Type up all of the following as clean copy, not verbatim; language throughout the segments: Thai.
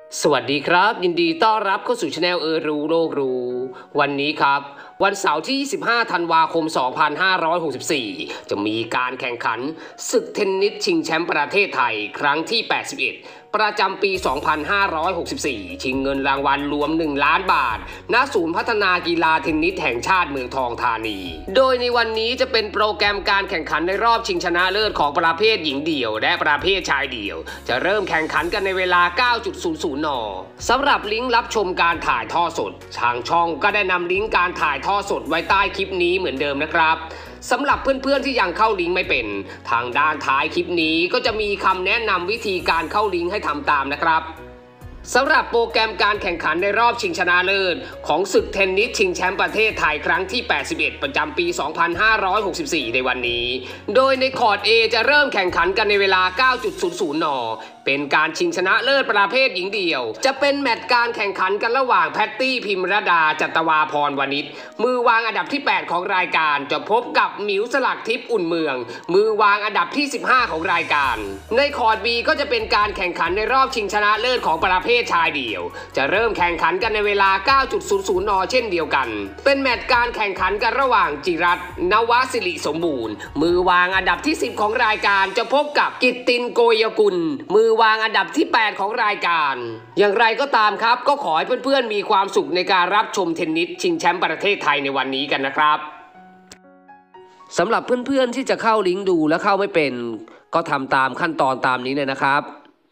สวัสดีครับยินดีต้อนรับเข้าสู่ช anel รู้โลกรู้วันนี้ครับวันเสาร์ที่25ธันวาคม2564จะมีการแข่งขันศึกเทนนิสชิงแชมป์ประเทศไทยครั้งที่81ประจำปี2564ชิงเงินรางวัลรวม1ล้านบาทณศูนย์พัฒนากีฬาเทนนิสแห่งชาติเมืองทองธานีโดยในวันนี้จะเป็นโปรแกรมการแข่งขันในรอบชิงชนะเลิศของประเภทหญิงเดี่ยวและประเภทชายเดี่ยวจะเริ่มแข่งขันกันในเวลา 9.00 น.สำหรับลิงก์รับชมการถ่ายทอดสดทางช่องก็ได้นำลิงก์การถ่ายทอดสดไว้ใต้คลิปนี้เหมือนเดิมนะครับสำหรับเพื่อนๆที่ยังเข้าลิงก์ไม่เป็นทางด้านท้ายคลิปนี้ก็จะมีคำแนะนำวิธีการเข้าลิงก์ให้ทำตามนะครับสำหรับโปรแกรมการแข่งขันในรอบชิงชนะเลิศของศึกเทนนิสชิงแชมป์ประเทศไทยครั้งที่81ประจำปี2564ในวันนี้โดยในคอร์ด A จะเริ่มแข่งขันกันในเวลา 9.00 น.เป็นการชิงชนะเลิศประเภทหญิงเดี่ยวจะเป็นแมตช์การแข่งขันกันระหว่างแพตตี้พิมรดาจัตวาพรวณิชมือวางอันดับที่8ของรายการจะพบกับหมิวสลักทิพย์อุ่นเมืองมือวางอันดับที่15ของรายการในคอร์ด B ก็จะเป็นการแข่งขันในรอบชิงชนะเลิศของประเภทชายเดี่ยวจะเริ่มแข่งขันกันในเวลา 9.00 น.เช่นเดียวกันเป็นแมตช์การแข่งขันกันระหว่างจิรัตน์นวสิริสมบูรณ์มือวางอันดับที่10ของรายการจะพบกับกิตตินโกยกุลมือวางอันดับที่8ของรายการอย่างไรก็ตามครับก็ขอให้เพื่อนๆมีความสุขในการรับชมเทนนิสชิงแชมป์ประเทศไทยในวันนี้กันนะครับสำหรับเพื่อนๆที่จะเข้าลิงก์ดูและเข้าไม่เป็นก็ทำตามขั้นตอนตามนี้เลยนะครับ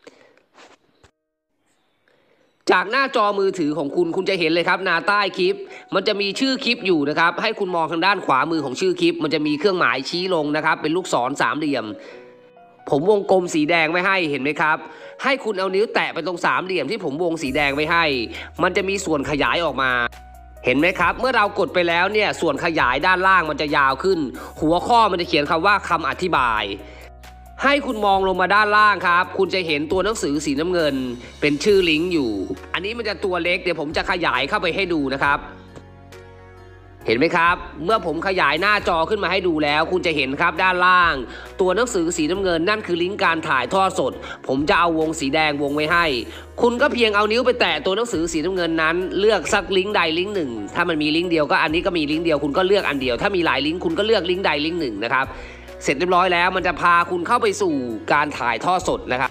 จากหน้าจอมือถือของคุณจะเห็นเลยครับหน้าใต้คลิปมันจะมีชื่อคลิปอยู่นะครับให้คุณมองทางด้านขวามือของชื่อคลิปมันจะมีเครื่องหมายชี้ลงนะครับเป็นลูกศรสามเหลี่ยมผมวงกลมสีแดงไว้ให้เห็นไหมครับให้คุณเอานิ้วแตะไปตรงสามเหลี่ยมที่ผมวงสีแดงไว้ให้มันจะมีส่วนขยายออกมาเห็นไหมครับเมื่อเรากดไปแล้วเนี่ยส่วนขยายด้านล่างมันจะยาวขึ้นหัวข้อมันจะเขียนคำว่าคำอธิบายให้คุณมองลงมาด้านล่างครับคุณจะเห็นตัวหนังสือสีน้ำเงินเป็นชื่อลิงก์อยู่อันนี้มันจะตัวเล็กเดี๋ยวผมจะขยายเข้าไปให้ดูนะครับเห็นไหมครับเมื่อผมขยายหน้าจอขึ้นมาให้ดูแล้วคุณจะเห็นครับด้านล่างตัวหนังสือสีน้ำเงินนั่นคือลิงก์การถ่ายทอดสดผมจะเอาวงสีแดงวงไว้ให้คุณก็เพียงเอานิ้วไปแตะตัวหนังสือสีน้ำเงินนั้นเลือกสักลิงก์ใดลิงก์หนึ่งถ้ามันมีลิงก์เดียวก็อันนี้ก็มีลิงก์เดียวคุณก็เลือกอันเดียวถ้ามีหลายลิงก์คุณก็เลือกลิงก์ใดลิงก์หนึ่งนะครับเสร็จเรียบร้อยแล้วมันจะพาคุณเข้าไปสู่การถ่ายทอดสดนะครับ